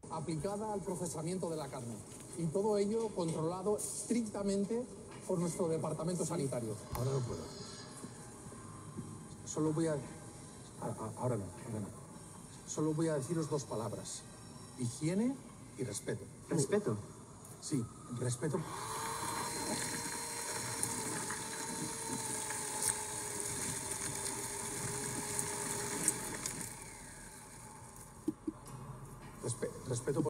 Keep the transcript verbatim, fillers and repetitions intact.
aplicada al procesamiento de la carne. Y todo ello controlado estrictamente por nuestro departamento sanitario. Ahora no puedo. Solo voy a... a- a- Ahora no, ahora no. Solo voy a deciros dos palabras. Higiene y respeto. ¿Respeto? Sí, respeto. Respe- respeto por...